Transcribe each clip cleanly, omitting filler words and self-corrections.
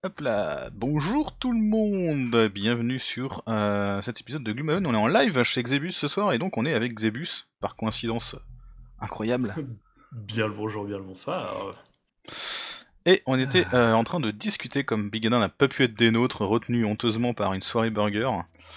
Hop là, bonjour tout le monde, bienvenue sur cet épisode de Gloomhaven. On est en live chez Xebus ce soir et donc on est avec Xebus, par coïncidence incroyable. Bien le bonjour, bien le bonsoir. Et on était Ah. en train de discuter, comme Big n'a pas pu être des nôtres, retenu honteusement par une soirée burger.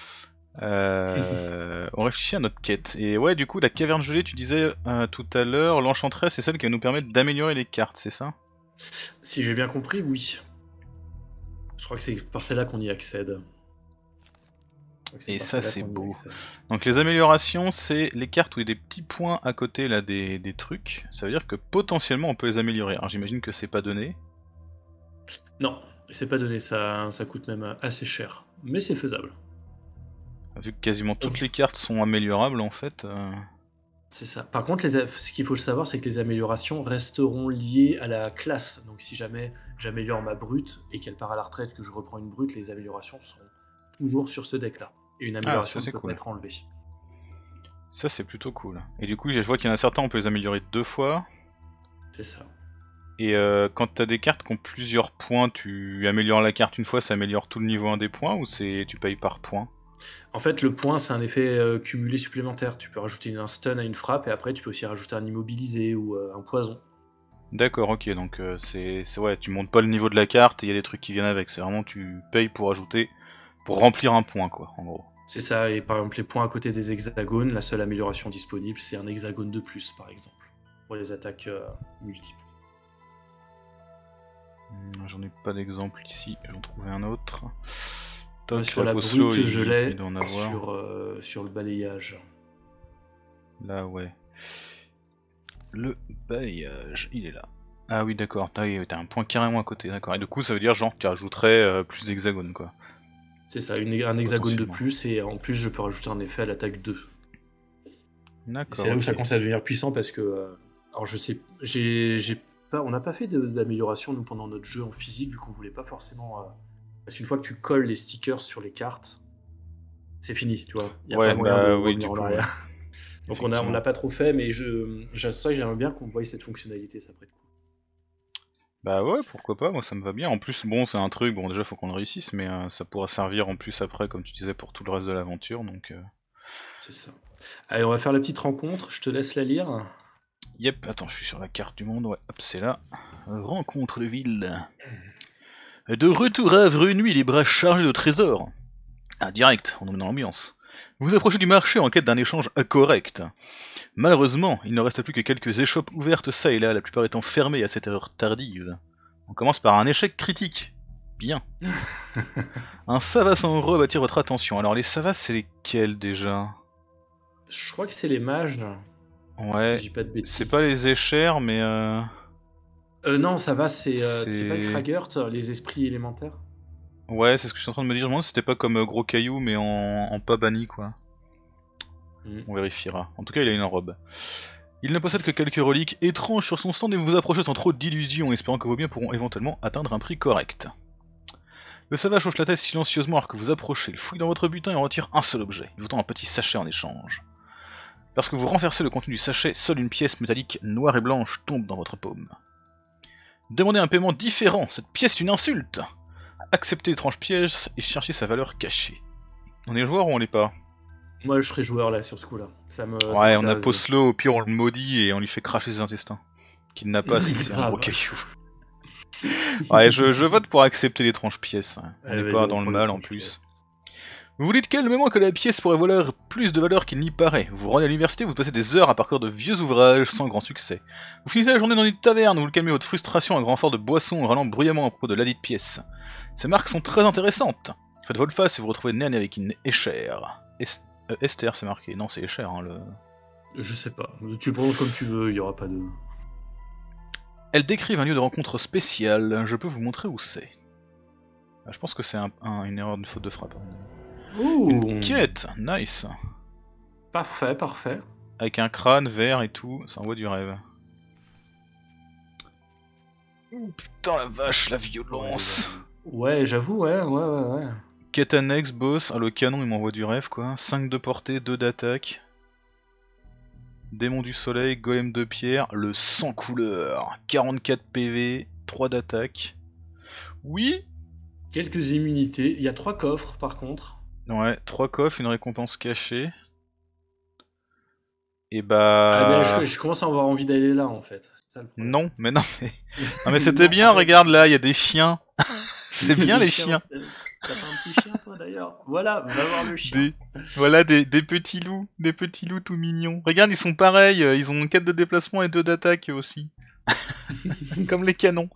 On réfléchit à notre quête. Et ouais, du coup, la caverne gelée, tu disais tout à l'heure, l'enchanteresse, c'est celle qui va nous permettre d'améliorer les cartes, c'est ça? Si j'ai bien compris, oui. Je crois que c'est par celle-là qu'on y accède. Je crois que c'est Et par ça, celle-là c'est qu'on y beau. accède. Donc les améliorations, c'est les cartes où il y a des petits points à côté là des trucs. Ça veut dire que potentiellement on peut les améliorer. Alors j'imagine que c'est pas donné. Non, c'est pas donné, ça coûte même assez cher. Mais c'est faisable. Vu que quasiment On toutes les cartes sont améliorables en fait. C'est ça. Par contre, ce qu'il faut savoir, c'est que les améliorations resteront liées à la classe. Donc si jamais j'améliore ma brute et qu'elle part à la retraite, que je reprends une brute, les améliorations seront toujours sur ce deck-là. Et une Ah, ça amélioration ne c'est peut pas cool. être enlevée. Ça c'est plutôt cool. Et du coup je vois qu'il y en a certains on peut les améliorer deux fois. C'est ça. Et quand t'as des cartes qui ont plusieurs points, tu améliores la carte une fois, ça améliore tout le niveau 1 des points ou c'est tu payes par point? En fait, le point, c'est un effet cumulé supplémentaire. Tu peux rajouter un stun à une frappe et après, tu peux aussi rajouter un immobilisé ou un poison. D'accord, ok, donc ouais, tu montes pas le niveau de la carte et il y a des trucs qui viennent avec, c'est vraiment tu payes pour ajouter, pour remplir un point quoi, en gros. C'est ça, et par exemple, les points à côté des hexagones, la seule amélioration disponible, c'est un hexagone de plus, par exemple, pour les attaques multiples. J'en ai pas d'exemple ici, j'en trouvais un autre. Moi, Toc, sur la la Poslo, brute, je il l'ai doit en avoir. sur le balayage. Là, ouais. Le bailliage, il est là. Ah oui, d'accord, t'as un point carrément à côté, d'accord. Et du coup, ça veut dire genre que tu rajouterais plus d'hexagones quoi, C'est ça, un hexagone de potentiellement. plus, et en plus, je peux rajouter un effet à l'attaque 2. Et c'est D'accord, là où ok. ça commence à devenir puissant parce que. Alors, je sais. On n'a pas fait d'amélioration, nous, pendant notre jeu en physique, vu qu'on voulait pas forcément. Parce qu'une fois que tu colles les stickers sur les cartes, c'est fini, tu vois. Il n'y a pas Ouais, moyen de bah oui, revenir du en coup, ouais. arrière. Donc, on Effectivement. l'a pas trop fait, mais c'est ça que j'aimerais bien qu'on voie cette fonctionnalité, ça prête coup. Bah ouais, pourquoi pas, moi ça me va bien. En plus, bon, c'est un truc, bon, déjà faut qu'on le réussisse, mais ça pourra servir en plus après, comme tu disais, pour tout le reste de l'aventure, donc. C'est ça. Allez, on va faire la petite rencontre, je te laisse la lire. Yep, attends, je suis sur la carte du monde, ouais, hop, c'est là. Rencontre de ville. De retour à Havre Nuit, les bras chargés de trésors. Ah, direct, on est dans l'ambiance. Vous approchez du marché en quête d'un échange correct. Malheureusement, il ne reste plus que quelques échoppes ouvertes ça et là, la plupart étant fermées à cette heure tardive. On commence par un échec critique. Bien. Un Savas en robe attire votre attention. Alors les Savas, c'est lesquels déjà? Je crois que c'est les mages, si je Ouais, dis pas de c'est pas bêtises. les échères, mais Non, ça va, c'est pas le c'est... Kragert, les esprits élémentaires. Ouais, c'est ce que je suis en train de me dire. Je me demande si c'était pas comme gros caillou, mais en pas banni, quoi. Mm. On vérifiera. En tout cas, il a une robe. Il ne possède que quelques reliques étranges sur son stand et vous vous approchez sans trop d'illusions, espérant que vos biens pourront éventuellement atteindre un prix correct. Le sauvage hoche la tête silencieusement alors que vous approchez. Il fouille dans votre butin et en retire un seul objet. Il vous tend un petit sachet en échange. Lorsque vous renversez le contenu du sachet, seule une pièce métallique noire et blanche tombe dans votre paume. Demandez un paiement différent, cette pièce est une insulte. Acceptez l'étrange pièce et cherchez sa valeur cachée. On est joueur ou on l'est pas? Moi, je serais joueur là sur ce coup-là. Ça Ouais, on a m'intéresse bien. Poslo, au pire on le maudit et on lui fait cracher ses intestins. Qu'il n'a pas si c'est un gros Grave. caillou. Ouais, je vote pour accepter l'étrange pièce. On n'est Allez, vas-y, pas on dans le prend mal en l'étrange plus. pièce. Vous vous dites calmement que la pièce pourrait valoir plus de valeur qu'il n'y paraît. Vous vous rendez à l'université, vous passez des heures à parcourir de vieux ouvrages sans grand succès. Vous finissez la journée dans une taverne où vous calmez votre frustration à grand fort de boisson en râlant bruyamment à propos de ladite pièce. Ces marques sont très intéressantes. Faites volte-face et vous retrouvez nez à nez avec une échère. Esther c'est marqué, non c'est échère hein, le... Je sais pas. Tu le prononces comme tu veux, il y aura pas de. Elles décrivent un lieu de rencontre spécial, je peux vous montrer où c'est. Ah, je pense que c'est une erreur de faute de frappe. Une Ouh. quête, nice. Parfait, parfait. Avec un crâne vert et tout, ça envoie du rêve. Ouh putain la vache, la Ouais, violence. j'avoue. Ouais, j'avoue, ouais. Quête annexe, boss, ah, le canon il m'envoie du rêve quoi. 5 de portée, 2 d'attaque. Démon du soleil, golem de pierre, le sang couleur. 44 PV, 3 d'attaque. Oui. Quelques immunités. Il y a 3 coffres par contre. Ouais, 3 coffres, une récompense cachée. Et Ah, ben, bah... je commence à avoir envie d'aller là en fait. C'est ça le problème. Non, mais non, mais... Non mais c'était Non, bien, arrête. regarde là, il y a des chiens. C'est bien Des les chiens. T'as pas un petit chien toi d'ailleurs? Voilà, va voir le chien. Voilà des petits loups tout mignons. Regarde, ils sont pareils, ils ont 4 de déplacement et 2 d'attaque eux aussi. Comme les canons.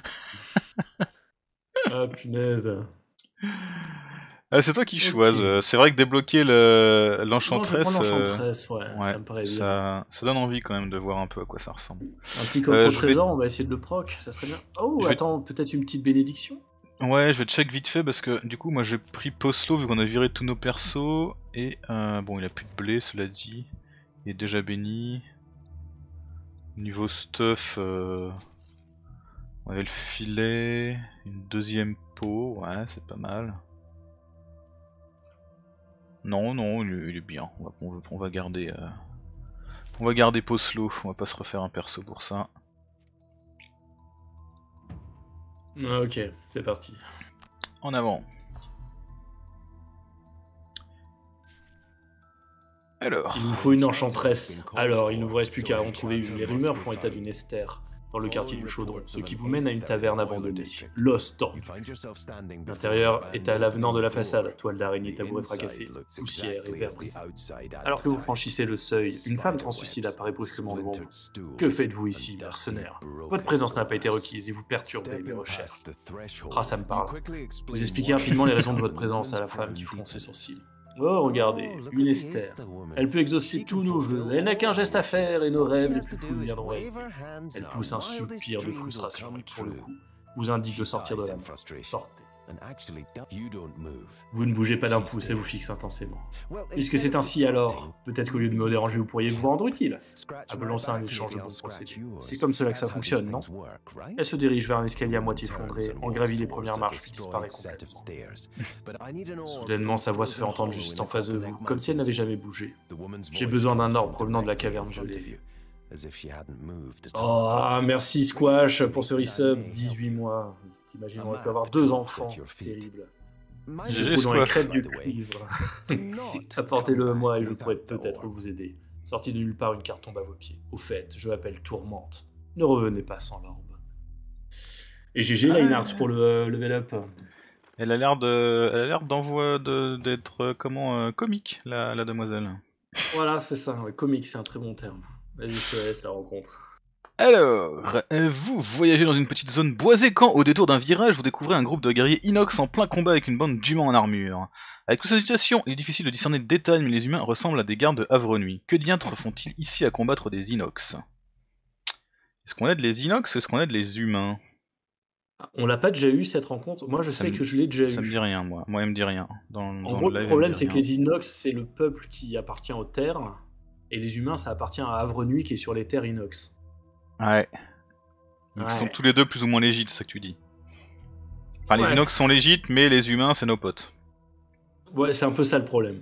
Ah punaise. C'est toi qui Ok. choisis. C'est vrai que débloquer Moi je vais l'enchantress, prendre l'enchantress, ouais, ouais, ça me paraît bien. ça donne envie quand même de voir un peu à quoi ça ressemble. Un petit coffre au Je vais, trésor, on va essayer de le proc, ça serait bien. Oh, je vais, attends, peut-être une petite bénédiction? ouais, je vais check vite fait parce que du coup moi j'ai pris Poslo vu qu'on a viré tous nos persos et bon il a plus de blé cela dit, il est déjà béni. Niveau stuff, on avait le filet, une deuxième peau, ouais c'est pas mal. Non non il est bien, on va garder Poslo, on va pas se refaire un perso pour ça. Ah, ok, c'est parti. En avant. Alors. S'il vous faut une enchantresse, alors il ne vous reste plus qu'à en trouver une. Les rumeurs font état d'une Esther dans le quartier du Chaudron, ce qui vous mène à une taverne abandonnée, l'os tordu. L'intérieur est à l'avenant de la façade, toile d'araignée, tabouret fracassé, poussière et verre brisé. Alors que vous franchissez le seuil, une femme translucide apparaît brusquement devant vous. Que faites-vous ici, mercenaire? Votre présence n'a pas été requise et vous perturbez mes recherches. Ah, ça me parle. Vous expliquez rapidement les raisons de votre présence à la femme qui fronce ses sourcils. Oh, regardez, une Esther. Elle peut exaucer tous nos vœux. Elle n'a qu'un geste à faire et nos rêves les plus fous viendront réalité. Elle pousse un soupir de frustration et pour le coup, vous indique de sortir de la main. Sortez. Vous ne bougez pas d'un pouce et vous fixe intensément. Puisque c'est ainsi alors, peut-être qu'au lieu de me déranger, vous pourriez vous rendre utile. Appelons ça un échange de bons procédés. C'est comme cela que ça fonctionne, non? Elle se dirige vers un escalier à moitié effondré, en gravit les premières marches puis disparaît complètement. Soudainement, sa voix se fait entendre juste en face de vous, comme si elle n'avait jamais bougé. J'ai besoin d'un ordre provenant de la caverne gelée. Oh, merci Squash pour ce resub, 18 mois. T'imagines, on peut avoir 2 enfants, terrible. J'ai trop dans les crêpes du cuivre. Apportez-le moi et je pourrais peut-être vous aider. Sorti de nulle part, une carte tombe à vos pieds. Au fait, je m'appelle Tourmente. Ne revenez pas sans l'orbe. Et GG Leinhardt pour le level up. Elle a l'air d'être comique la demoiselle. Voilà, c'est ça, ouais, comique, c'est un très bon terme. Vas-y, je te laisse la rencontre. Alors, vous voyagez dans une petite zone boisée quand, au détour d'un virage, vous découvrez un groupe de guerriers inox en plein combat avec une bande d'humains en armure. Avec toute cette situation, il est difficile de discerner de détails, mais les humains ressemblent à des gardes de Havre-Nuit. Que diantres font-ils ici à combattre des inox? Est-ce qu'on aide les inox ou est-ce qu'on aide les humains? On l'a pas déjà eu cette rencontre? Moi je sais que je l'ai déjà eu. Ça me dit rien, moi. Moi, il me dit rien. En gros, le problème c'est que les inox, c'est le peuple qui appartient aux terres, et les humains, ça appartient à Havre-Nuit qui est sur les terres inox. Ouais. Donc ils sont tous les deux plus ou moins légites, c'est ça que tu dis. Enfin, les inox sont légites, mais les humains, c'est nos potes. Ouais, c'est un peu ça le problème.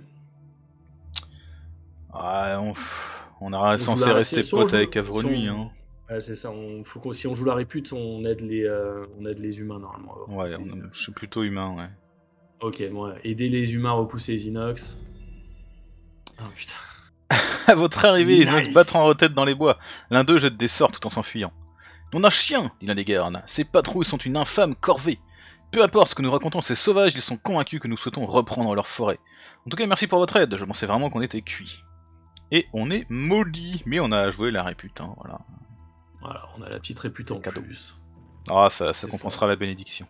Ouais, on est censé rester potes avec Havre-Nuit, hein. Ouais, c'est ça. Si on joue la répute, on aide les humains normalement. Ouais, je suis plutôt humain, ouais. Ok, bon, aider les humains à repousser les inox. Oh putain. À votre arrivée, les inox battent en retraite dans les bois. L'un d'eux jette des sorts tout en s'enfuyant. On a chien, dit l'un des gardes. Ces patrouilles sont une infâme corvée. Peu importe ce que nous racontons ces sauvages, ils sont convaincus que nous souhaitons reprendre leur forêt. En tout cas, merci pour votre aide. Je pensais vraiment qu'on était cuit. Et on est maudit, mais on a joué la répute, hein, voilà. Voilà, on a la petite répute en plus. Ah, ça compensera la bénédiction.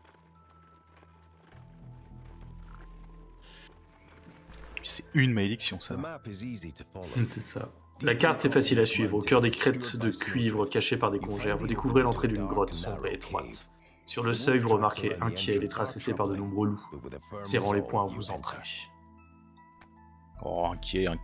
C'est une malédiction, ça va. C'est ça. La carte est facile à suivre. Au cœur des crêtes de cuivre cachées par des congères, vous découvrez l'entrée d'une grotte sombre et étroite. Sur le seuil, vous remarquez inquiet les traces laissées par de nombreux loups. Serrant les poings, vous entrez. Oh, inquiet, hein.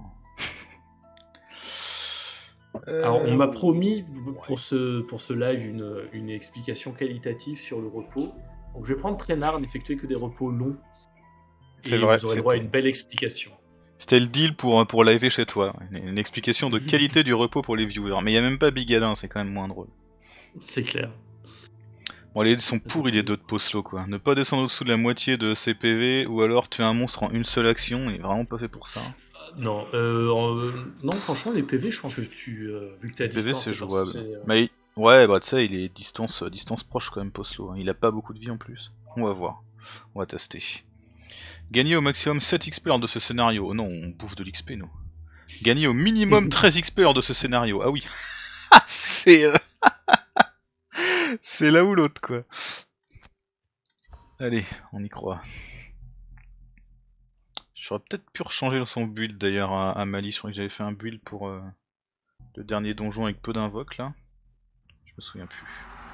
Alors, on m'a promis pour ce live une explication qualitative sur le repos. Donc, je vais prendre Traînard, n'effectuer que des repos longs. C'est vrai. Vous aurez droit à une belle explication. C'était le deal pour live chez toi. Une explication de qualité du repos pour les viewers. Mais il n'y a même pas Bigadin, c'est quand même moins drôle. C'est clair. Bon, les dés sont pourris les deux de Poslo quoi. Ne pas descendre au-dessous de la moitié de ses PV ou alors tuer un monstre en une seule action, il est vraiment pas fait pour ça. Non, non, franchement, les PV, je pense que vu que t'as PV distance, c'est pas jouable. censé, Mais ouais, bah tu sais, il est distance proche quand même Poslo. Hein. Il a pas beaucoup de vie en plus. On va voir. On va tester. Gagner au maximum 7 XP lors de ce scénario. Oh non, on bouffe de l'XP nous. Gagner au minimum 13 XP lors de ce scénario. Ah oui. c'est c'est là ou l'autre quoi. Allez, on y croit. J'aurais peut-être pu rechanger son build d'ailleurs à Mali. Je crois que j'avais fait un build pour le dernier donjon avec peu d'invoques là. Je me souviens plus.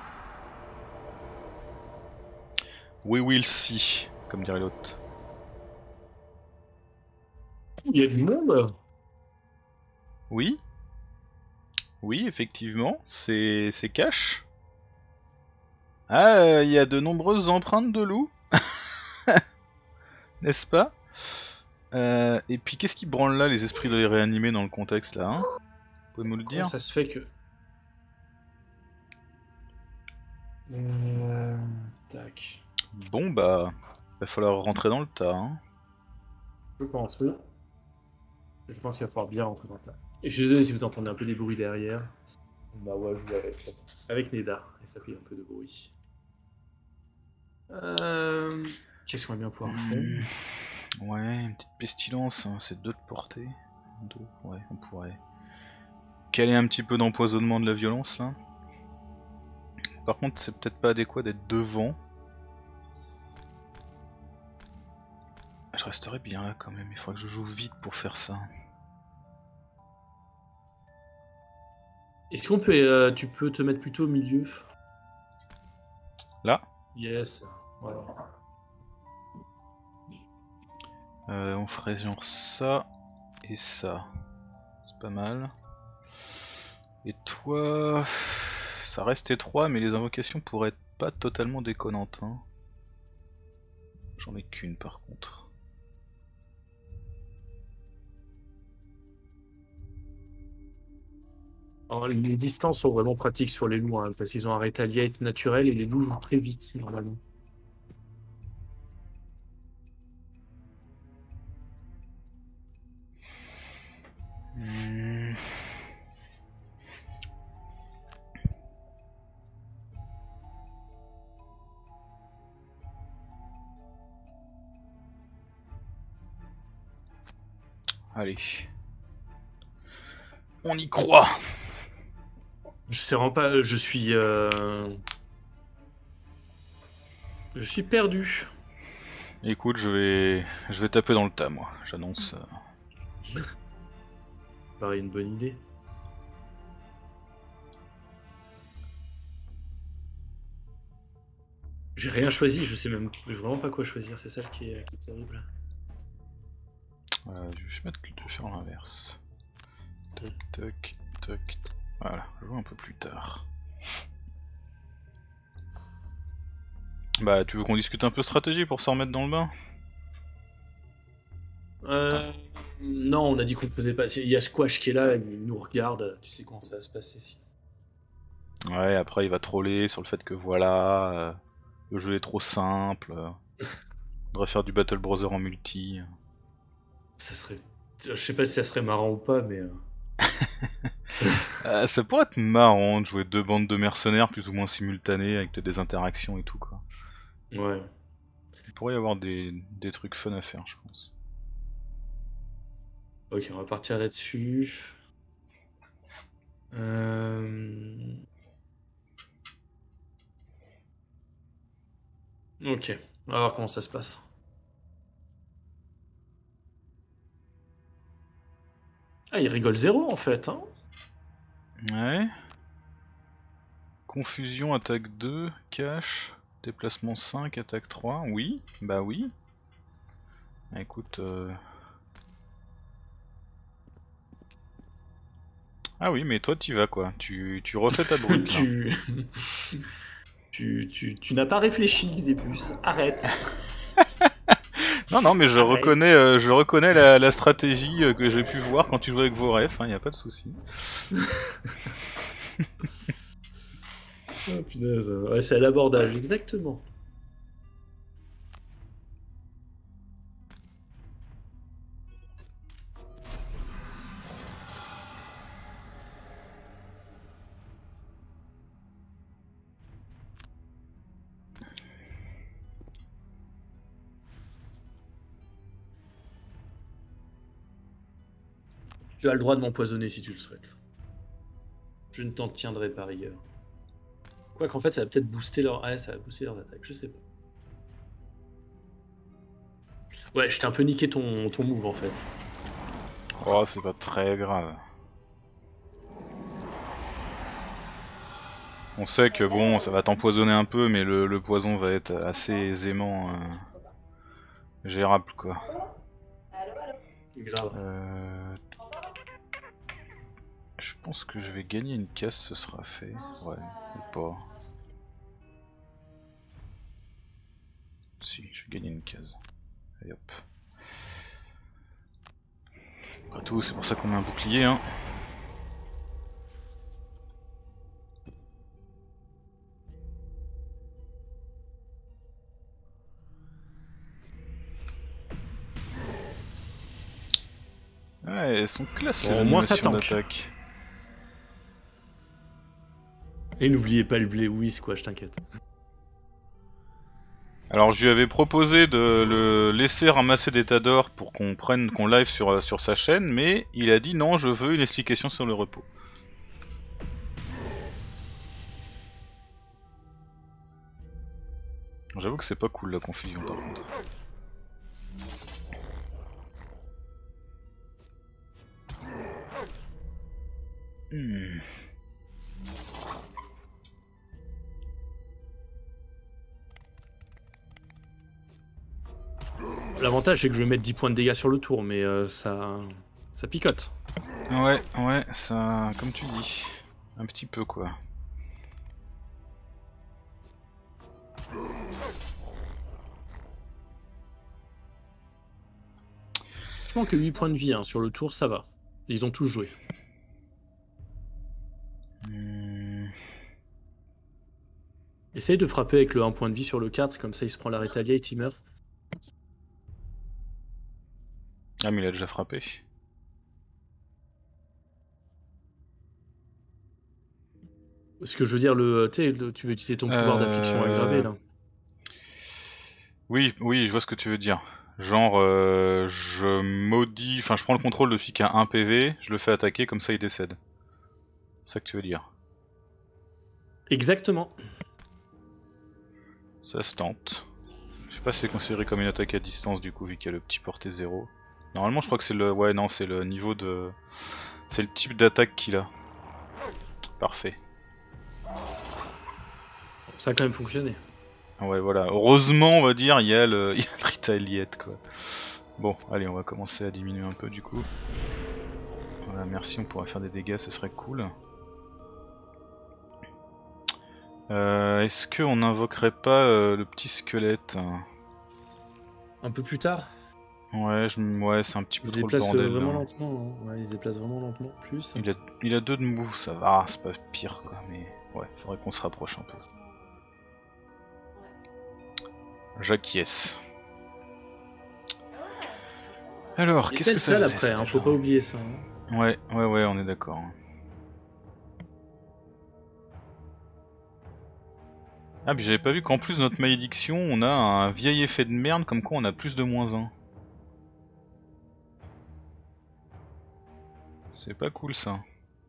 We will see, comme dirait l'autre. Il y a du monde. Oui. Oui, effectivement, c'est cash. Ah, il y a de nombreuses empreintes de loup. N'est-ce pas? Et puis qu'est-ce qui branle là, les esprits de les réanimer dans le contexte là, hein? Vous pouvez me le dire? Comment ça se fait que... Tac. Bon bah, va falloir rentrer dans le tas, hein. Je pense, oui. Je pense qu'il va falloir bien rentrer dans le tas. Et je suis désolé si vous entendez un peu des bruits derrière. Bah ouais, je joue avec Neda, et ça fait un peu de bruit. Qu'est-ce qu'on va bien pouvoir faire? Ouais, une petite pestilence, hein, c'est 2 de portée. 2, ouais, on pourrait caler un petit peu d'empoisonnement de la violence là. Par contre, c'est peut-être pas adéquat d'être devant. Je resterai bien là quand même, il faudra que je joue vite pour faire ça. Est-ce qu'on peut, tu peux te mettre plutôt au milieu? Là? Yes. Voilà. On ferait genre ça et ça. C'est pas mal. Et toi... Ça reste étroit, mais les invocations pourraient être pas totalement déconnantes. Hein. J'en ai qu'une par contre. Alors, les distances sont vraiment pratiques sur les loups, hein, parce qu'ils ont un retaliate naturel et les loups jouent très vite normalement. Allez. On y croit. Je sais vraiment pas, je suis perdu. Écoute, je vais taper dans le tas moi, j'annonce. Pareil, une bonne idée. J'ai rien choisi, je sais même vraiment pas quoi choisir, c'est ça qui est terrible. Je vais faire l'inverse. Toc toc toc. Voilà, je joue un peu plus tard. Bah, tu veux qu'on discute un peu stratégie pour s'en remettre dans le bain? Non, on a dit qu'on ne faisait pas. Il y a Squash qui est là, il nous regarde, tu sais comment ça va se passer si. Ouais, après il va troller sur le fait que voilà, le jeu est trop simple. On devrait faire du Battle Brother en multi. Ça serait. Je sais pas si ça serait marrant ou pas, mais. Ça pourrait être marrant de jouer 2 bandes de mercenaires plus ou moins simultanées avec des interactions et tout quoi. Ouais. Il pourrait y avoir des trucs fun à faire, je pense. Ok, on va partir là-dessus. Ok, on va voir comment ça se passe. Ah, il rigole zéro en fait, hein. Ouais. Confusion, attaque 2, cache, déplacement 5, attaque 3, oui, bah oui. Écoute... Ah oui, mais toi t'y vas quoi, tu refais ta brute là. Tu n'as pas réfléchi, Xébus, arrête. Non, mais je Arrête. reconnais la stratégie que j'ai pu voir quand tu jouais avec vos refs, hein, y a pas de souci. Oh punaise, ouais, c'est à l'abordage, exactement. Tu as le droit de m'empoisonner si tu le souhaites. Je ne t'en tiendrai pas rigueur. Quoi qu'en fait, ça va peut-être booster leur... Ouais, ça va booster leurs attaques, je sais pas. Ouais, je t'ai un peu niqué ton move en fait. Oh, c'est pas très grave. On sait que bon, ça va t'empoisonner un peu, mais le poison va être assez aisément gérable, quoi. Grave. Je pense que je vais gagner une case, ce sera fait. Ouais, ou pas. Si, je vais gagner une case. Allez hop. Après tout, c'est pour ça qu'on met un bouclier, hein. Ouais, elles sont classe les Bon, au moins, ça animations tank. d'attaque. Et n'oubliez pas le blé whiz, quoi, je t'inquiète. Alors je lui avais proposé de le laisser ramasser des tas d'or pour qu'on live sur sa chaîne, mais il a dit non, je veux une explication sur le repos. J'avoue que c'est pas cool la confusion par contre. L'avantage, c'est que je vais mettre 10 points de dégâts sur le tour, mais ça picote. Ouais, ça, comme tu dis, un petit peu quoi. Je pense que 8 points de vie hein, sur le tour, ça va. Ils ont tous joué. Essaye de frapper avec le 1 point de vie sur le 4, comme ça il se prend la Retaliate, il meurt. Ah mais il a déjà frappé. Ce que je veux dire, tu veux utiliser ton pouvoir d'affliction aggravée là. Oui, je vois ce que tu veux dire. Genre, je maudis, enfin je prends le contrôle de celui qui a 1 PV, je le fais attaquer, comme ça il décède. C'est ça que tu veux dire. Exactement. Ça se tente. Je sais pas si c'est considéré comme une attaque à distance du coup, vu qu'il y a le petit portée 0. Normalement je crois que c'est le... Ouais non, c'est le niveau de... C'est le type d'attaque qu'il a. Parfait. Ça a quand même fonctionné. Ouais voilà, heureusement on va dire, il y a le Retaliate quoi. Bon, allez on va commencer à diminuer un peu du coup. Voilà, merci, on pourra faire des dégâts, ce serait cool. Est-ce qu'on invoquerait pas le petit squelette? Un peu plus tard. Ouais, ouais c'est un petit peu Ils se trop le déplacent bordel. vraiment Là. lentement. Hein. Ouais, ils se déplacent vraiment lentement. Plus. Il a 2 de move, ça va, c'est pas pire quoi, mais ouais, faudrait qu'on se rapproche un peu. J'acquiesce. Alors, qu'est-ce que ça faisait après, hein, faut pas oublier ça. Hein. Ouais, on est d'accord. Ah, puis j'avais pas vu qu'en plus de notre malédiction, on a un vieil effet de merde, comme quoi on a plus de -1. C'est pas cool ça.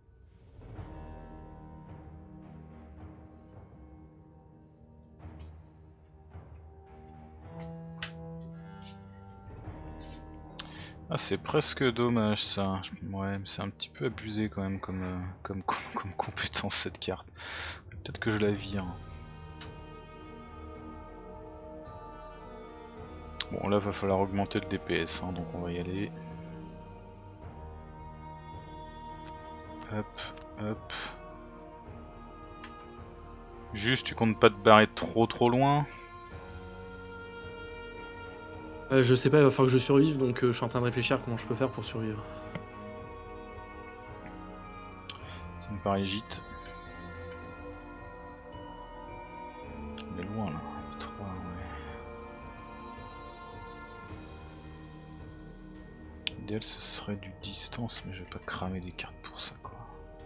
Ah, c'est presque dommage ça. Ouais, mais c'est un petit peu abusé quand même comme compétence cette carte. Peut-être que je la vire. Bon, là va falloir augmenter le DPS, hein, donc on va y aller. Hop, hop. Juste, tu comptes pas te barrer trop loin? Je sais pas, il va falloir que je survive, donc je suis en train de réfléchir à comment je peux faire pour survivre. Ça me paraît gîte. L'idéal ce serait du distance, mais je vais pas cramer des cartes pour ça quoi.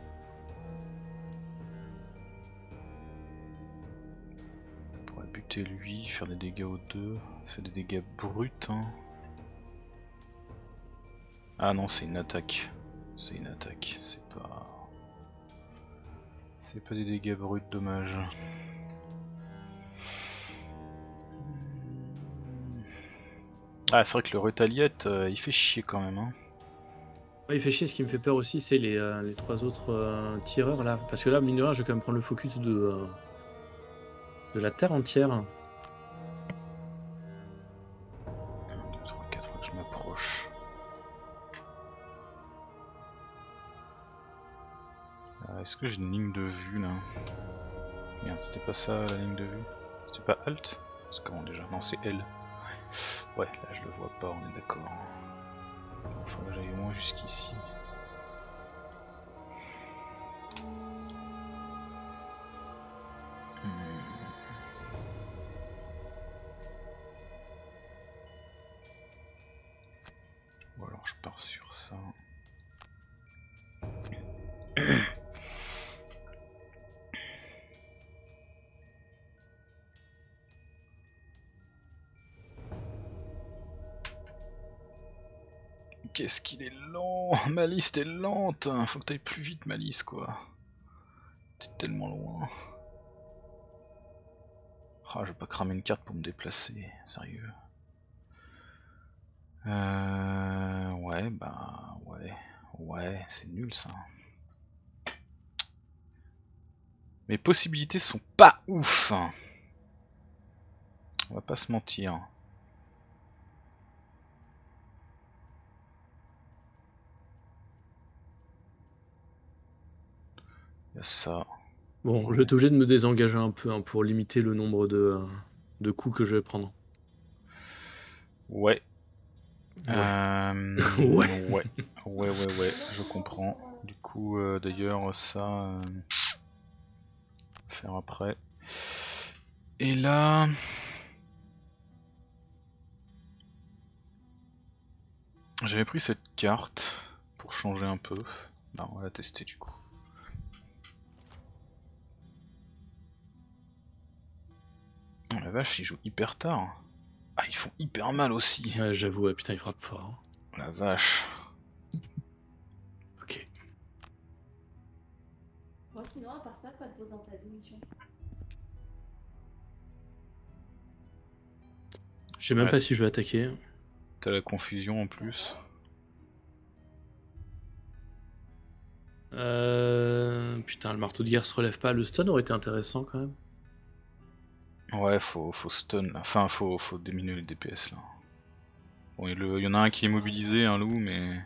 On pourrait buter lui, faire des dégâts aux deux, faire des dégâts bruts hein. Ah non c'est une attaque. C'est une attaque, c'est pas... C'est pas des dégâts bruts, dommage. Ah c'est vrai que le Retaliate il fait chier quand même hein. Ouais, il fait chier, ce qui me fait peur aussi c'est les 3 autres tireurs là. Parce que là, mine de rien, je vais quand même prendre le focus de la terre entière. 1, 2, 3, 4, faut que je m'approche. Est-ce que j'ai une ligne de vue là? Merde, c'était pas ça la ligne de vue? C'était pas Alt? C'est comment déjà? Non, c'est L. Ouais, là je le vois pas, on est d'accord. Il faudrait que j'aille au moins jusqu'ici. Ou alors je pars sur ça. Qu'est-ce qu'il est lent! Malice t'es lente! Faut que t'ailles plus vite Malice quoi. T'es tellement loin. Ah je vais pas cramer une carte pour me déplacer, sérieux. Ouais bah ouais c'est nul ça. Mes possibilités sont pas ouf. On va pas se mentir. Il y a ça. Bon, je vais être obligé de me désengager un peu hein, pour limiter le nombre de coups que je vais prendre. Ouais. Ouais. Ouais, je comprends. Du coup, d'ailleurs, ça... faire après. Et là... J'avais pris cette carte pour changer un peu. Bah, on va la tester du coup. Oh la vache, ils jouent hyper tard. Ah, ils font hyper mal aussi. Ouais, j'avoue, ouais, putain, il frappe fort. Oh la vache. Ok. Bon, sinon, à part ça, quoi de beau dans ta mission? Je sais même Ouais. pas si je vais attaquer. T'as la confusion en plus. Putain, le marteau de guerre se relève pas. Le stun aurait été intéressant quand même. Ouais, faut stun, enfin faut diminuer les DPS là. Bon, il y en a un qui est mobilisé, un loup, mais...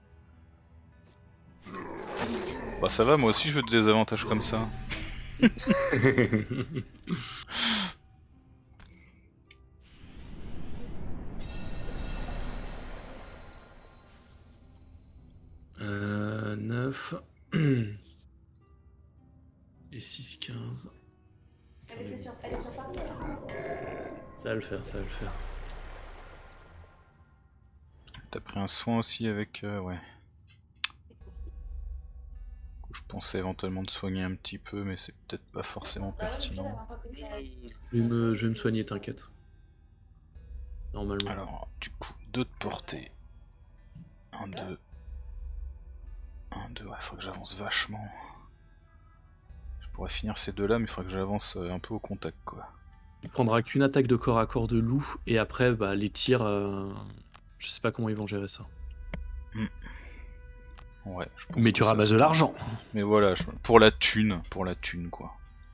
Bah ça va, moi aussi je veux des avantages comme ça. 9 et 6, 15. Elle est sur Paris. Ça va le faire, ça va le faire. T'as pris un soin aussi avec... ouais. Je pensais éventuellement de soigner un petit peu, mais c'est peut-être pas forcément pertinent. Je vais me soigner, t'inquiète. Normalement. Alors, du coup, 2 de portée. 1, 2. 1, 2, ouais, faudrait que j'avance vachement. Je pourrais finir ces deux là, mais il faudrait que j'avance un peu au contact quoi. Il prendra qu'une attaque de corps à corps de loup, et après, bah, les tirs, je sais pas comment ils vont gérer ça. Ouais, je pense Mais que tu ça ramasses se de passe. l'argent. Mais voilà, pour la thune quoi.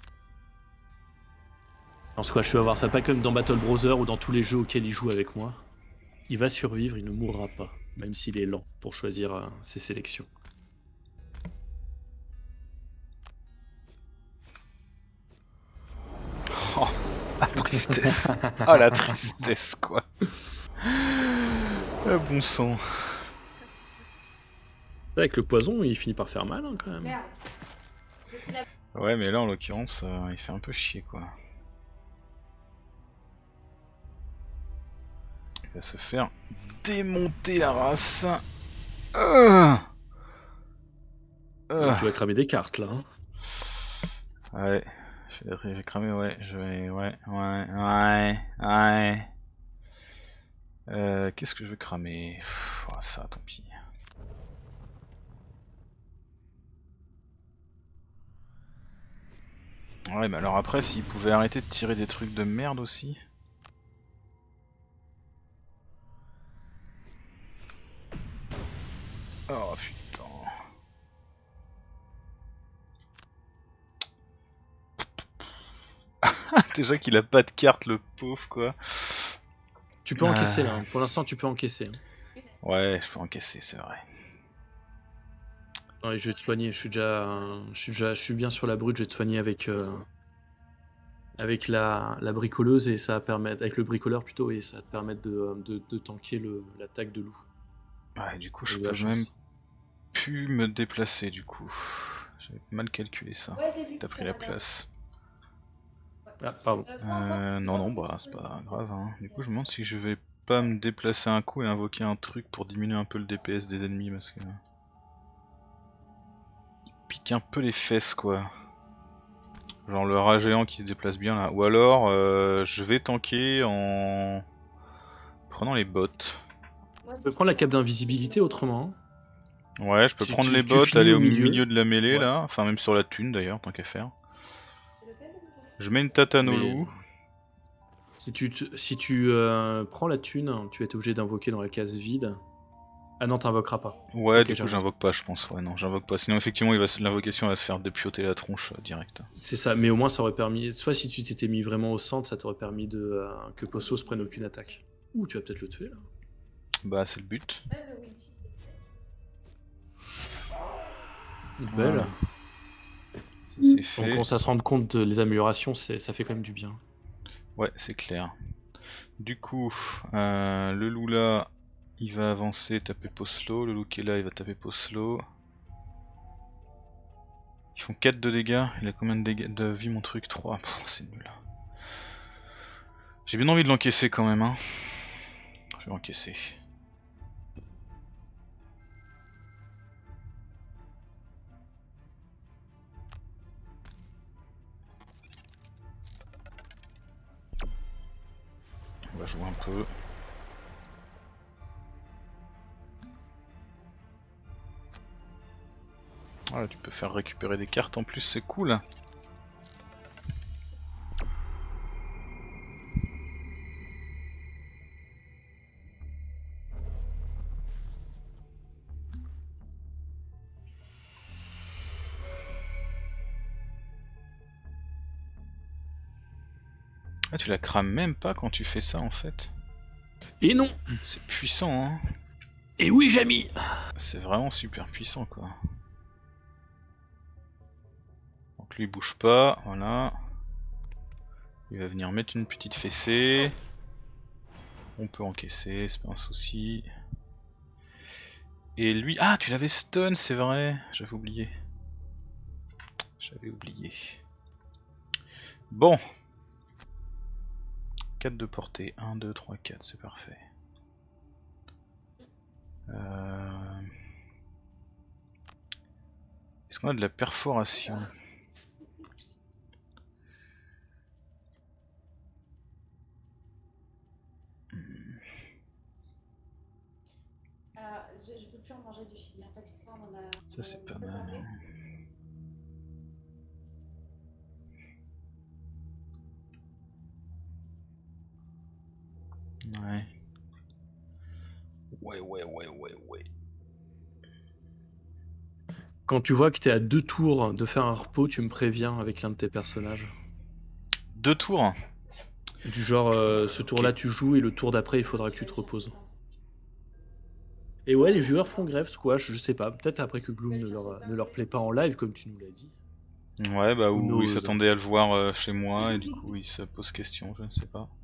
En squash, tu vas voir ça pas comme dans Battle Brother ou dans tous les jeux auxquels il joue avec moi. Il va survivre, il ne mourra pas, même s'il est lent pour choisir ses sélections. Oh, la tristesse. Ah la tristesse quoi. Ah, bon sang. Avec le poison, il finit par faire mal hein, quand même. Merde. Ouais, mais là en l'occurrence, il fait un peu chier quoi. Il va se faire démonter la race. Ah. Tu vas cramer des cartes là. Hein. Ouais, j'ai cramé, ouais, je vais, ouais. Qu'est-ce que je vais cramer? Oh, ça, tant pis. Ouais, mais alors après, s'ils pouvaient arrêter de tirer des trucs de merde aussi. Oh putain. Déjà qu'il a pas de carte, le pauvre quoi. Tu peux encaisser là. Hein. Pour l'instant, tu peux encaisser. Hein. Ouais, je peux encaisser, c'est vrai. Ouais, je vais te soigner. Je suis bien sur la brute. Je vais te soigner avec la bricoleuse et ça va permettre, avec le bricoleur plutôt, et ça va te permettre de tanker l'attaque de loup. Ouais, du coup, je peux même plus me déplacer du coup. J'avais mal calculé ça. Ouais, t'as pris la place. Ah, pardon. Non, bah c'est pas grave. Hein. Du coup, je me demande si je vais pas me déplacer un coup et invoquer un truc pour diminuer un peu le DPS des ennemis parce que. Il pique un peu les fesses quoi. Genre le rat géant qui se déplace bien là. Ou alors, je vais tanker en prenant les bottes. Tu peux prendre la cape d'invisibilité autrement. Hein. Ouais, je peux prendre les bottes, aller au milieu de la mêlée ouais. là. Enfin, même sur la thune d'ailleurs, tant qu'à faire. Je mets une tatane au loup. Si tu prends la thune, tu vas être obligé d'invoquer dans la case vide. Ah non, t'invoqueras pas. Ouais, okay, du coup j'invoque pas, je pense. Ouais, non, j'invoque pas. Sinon, effectivement, l'invocation va se faire dépioter la tronche direct. C'est ça, mais au moins ça aurait permis. Soit si tu t'étais mis vraiment au centre, ça t'aurait permis que Posso se prenne aucune attaque. Ouh, tu vas peut-être le tuer là. Bah, c'est le but. Belle. Ça c'est fait. On commence à se rendre compte de les améliorations, ça fait quand même du bien. Ouais, c'est clair. Du coup, le loup là, il va avancer, taper Poslo. Le loup qui est là, il va taper Poslo. Ils font 4 de dégâts. Il a combien de dégâts de vie mon truc? 3. C'est nul. J'ai bien envie de l'encaisser quand même. Hein. Je vais l'encaisser. On va jouer un peu. Voilà, tu peux faire récupérer des cartes en plus, c'est cool. Ah, tu la crames même pas quand tu fais ça en fait. Et non. C'est puissant hein. Et oui, Jamy. C'est vraiment super puissant quoi. Donc lui il bouge pas, voilà. Il va venir mettre une petite fessée. On peut encaisser, c'est pas un souci. Et lui... Ah, tu l'avais stun, c'est vrai. J'avais oublié. Bon. 4 de portée. 1, 2, 3, 4, c'est parfait. Est-ce qu'on a de la perforation? Je peux plus en manger du chili. En fait, on en a... Ça c'est pas mal. Ouais. Quand tu vois que t'es à 2 tours de faire un repos, tu me préviens avec l'un de tes personnages. 2 tours? Du genre, ce tour-là tu joues et le tour d'après il faudra que tu te reposes. Et ouais, les viewers font grève, squash, je sais pas. Peut-être après que Gloom ne leur plaît pas en live, comme tu nous l'as dit. Ouais, bah ou ils s'attendaient à le voir chez moi et du coup ils se posent question, je ne sais pas.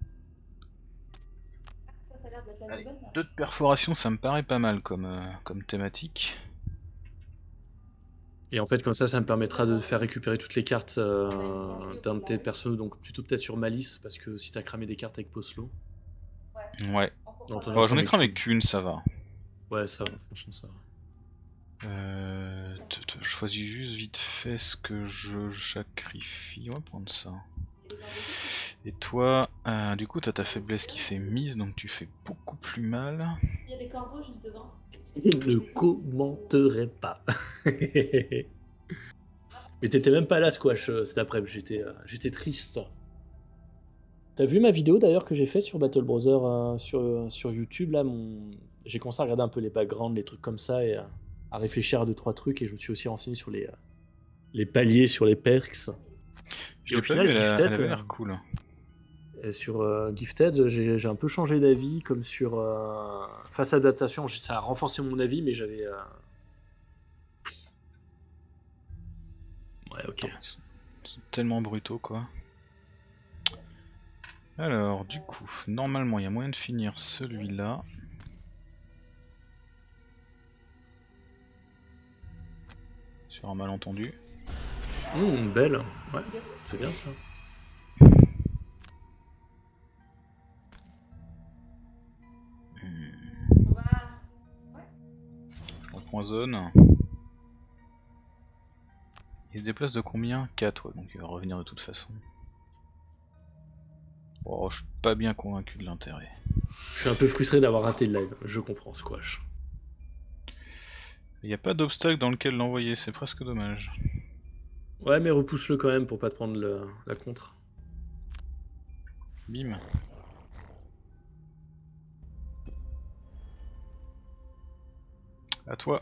Ça a l'air d'être la bonne. 2 de perforation, ça me paraît pas mal comme thématique. Et en fait, comme ça me permettra de faire récupérer toutes les cartes d'un de tes persos, donc plutôt peut-être sur Malice, parce que si t'as cramé des cartes avec Poslo. Ouais. J'en ai cramé qu'une, ça va. Ouais, ça va, franchement, ça va. Je choisis juste vite fait ce que je sacrifie. On va prendre ça. Et toi, du coup, t'as ta faiblesse qui s'est mise, donc tu fais beaucoup plus mal. Il y a des corbeaux juste devant. Je ne commenterai pas. Mais t'étais même pas là, Squash, cet après-midi. J'étais triste. T'as vu ma vidéo d'ailleurs que j'ai fait sur Battle Brother sur YouTube là, j'ai commencé à regarder un peu les backgrounds, les trucs comme ça et à réfléchir à 2-3 trucs et je me suis aussi renseigné sur les paliers, sur les perks. Je Et au l'ai pas final, vu, elle Gifted, avait l'air cool. Et sur Gifted, j'ai un peu changé d'avis, comme sur Face Adaptation, ça a renforcé mon avis, mais j'avais... Ouais, ok. C'est tellement brutaux quoi. Alors, du coup, normalement il y a moyen de finir celui-là. Sur un malentendu. Belle, ouais, c'est bien ça. On va. Je l'empoisonne. Il se déplace de combien? 4, ouais, donc il va revenir de toute façon. Oh, je suis pas bien convaincu de l'intérêt. Je suis un peu frustré d'avoir raté le live, je comprends, Squash. Il n'y a pas d'obstacle dans lequel l'envoyer, c'est presque dommage. Ouais, mais repousse-le quand même pour pas te prendre la contre. Bim. À toi.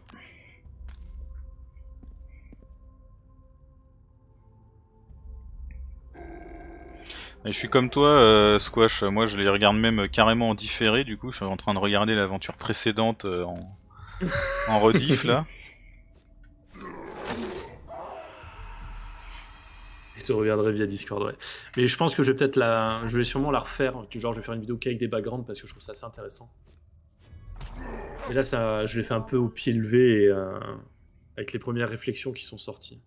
Et je suis comme toi, Squash, moi je les regarde même carrément en différé, du coup je suis en train de regarder l'aventure précédente en rediff là. Je te regarderai via Discord, ouais. Mais je pense que je vais sûrement la refaire, genre je vais faire une vidéo qu'avec des backgrounds parce que je trouve ça assez intéressant. Mais là, je l'ai fait un peu au pied levé et avec les premières réflexions qui sont sorties.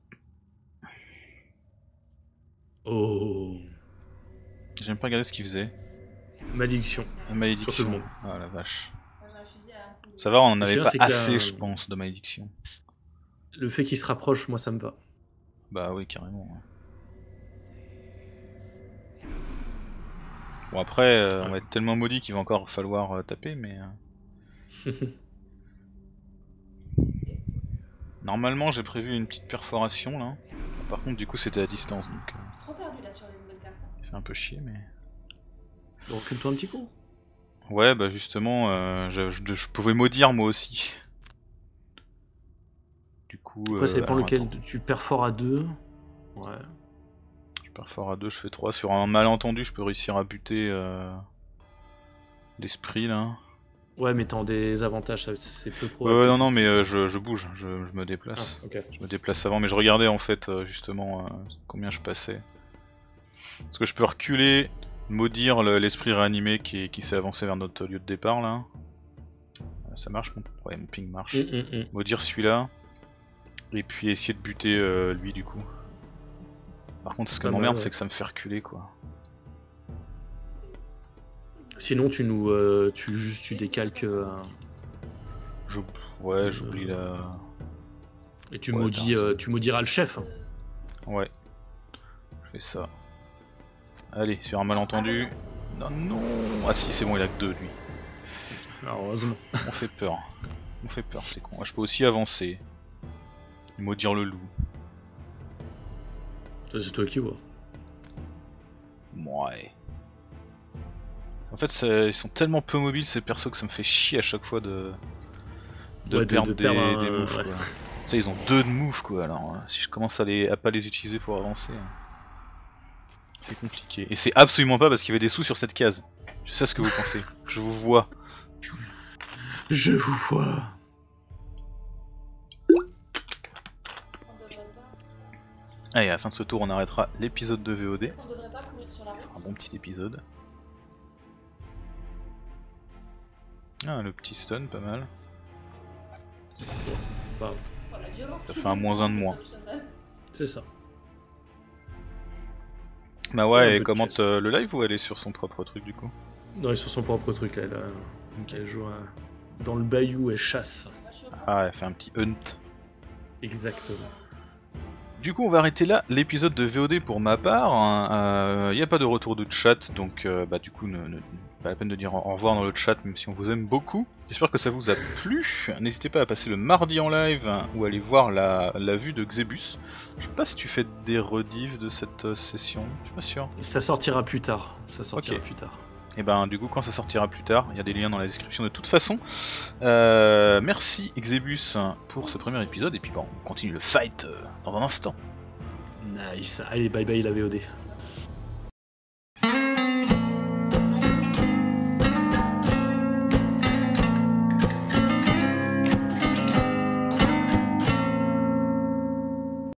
Oh, J'aime pas regarder ce qu'il faisait. malédiction. Malédiction. Sur tout le monde. Ah la vache. Moi j'ai un fusil à un coup. Ça va, on en C'est avait bien, pas c'est que là, assez je pense de malédiction. Le fait qu'il se rapproche, moi, ça me va. Bah oui carrément. Ouais. Bon après on va être tellement maudit qu'il va encore falloir taper mais... Normalement j'ai prévu une petite perforation là. Par contre du coup c'était à distance donc Trop perdu là sur les nouvelles cartes. c'est un peu chier mais... Donc, recule-toi un petit coup. Ouais bah justement je pouvais maudire moi aussi. Du coup... Après, ça dépend alors, lequel attends. tu perfores à 2. Ouais. Je perfore à 2, je fais 3. Sur un malentendu je peux réussir à buter l'esprit là. Ouais, mais t'as des avantages, c'est peu Ouais, probable. non que non tu- mais je bouge, je me Ah, déplace. ok. Je me déplace avant mais je regardais en fait justement combien je passais. Parce que je peux reculer, maudire l'esprit réanimé qui s'est avancé vers notre lieu de départ là. Ça marche, ouais, mon ping marche. Maudire celui-là. Et puis essayer de buter lui du coup. Par contre ce qui Pas m'emmerde mal, ouais. c'est que ça me fait reculer quoi. Sinon, tu décalques Ouais j'oublie la... et tu Ouais, maudis, t'as raison. tu maudiras le chef. Ouais. Je fais ça. Allez, sur un malentendu. Non, non. Ah si, c'est bon, il a que 2 lui. Alors, heureusement. On fait peur. On fait peur, c'est con. Ah, je peux aussi avancer. Maudire le loup. Ça, c'est toi qui vois. Ouais. En fait, ils sont tellement peu mobiles ces persos que ça me fait chier à chaque fois de Ouais, perdre de perdre des un- moves ouais. quoi. Tu sais, ils ont 2 de moves quoi, alors si je commence à pas les utiliser pour avancer, c'est compliqué. Et c'est absolument pas parce qu'il y avait des sous sur cette case. Je sais ce que vous pensez. Je vous vois. Je vous vois. On devrait pas. Allez, à la fin de ce tour, on arrêtera l'épisode de VOD. On devrait pas courir sur la route. Un bon petit épisode. Ah, le petit stun, pas mal. Bah, Oh, la violence Ça qu'il fait un met -1 de dans moins. le cheval. c'est ça. Bah Ouais, un ouais, peu et de commente pièces. Le live ou elle est sur son propre truc du coup? Non, ils sont sur son propre truc là. Ok. Elle joue à... dans le bayou, elle chasse. Moi, je suis au courant. Ah, elle fait un petit hunt. Exactement. Du coup, on va arrêter là l'épisode de VOD pour ma part. Il n'y a pas de retour de chat, donc du coup, pas la peine de dire au revoir dans le chat, même si on vous aime beaucoup. J'espère que ça vous a plu. N'hésitez pas à passer le mardi en live ou aller voir la vue de Xebus. Je sais pas si tu fais des rediffs de cette session, je suis pas sûr. Ça sortira plus tard. Ok. Plus tard. Et ben du coup quand ça sortira plus tard, il y a des liens dans la description de toute façon. Merci Xebus pour ce premier épisode et puis bon, on continue le fight dans un instant. Nice. Allez, bye bye la VOD.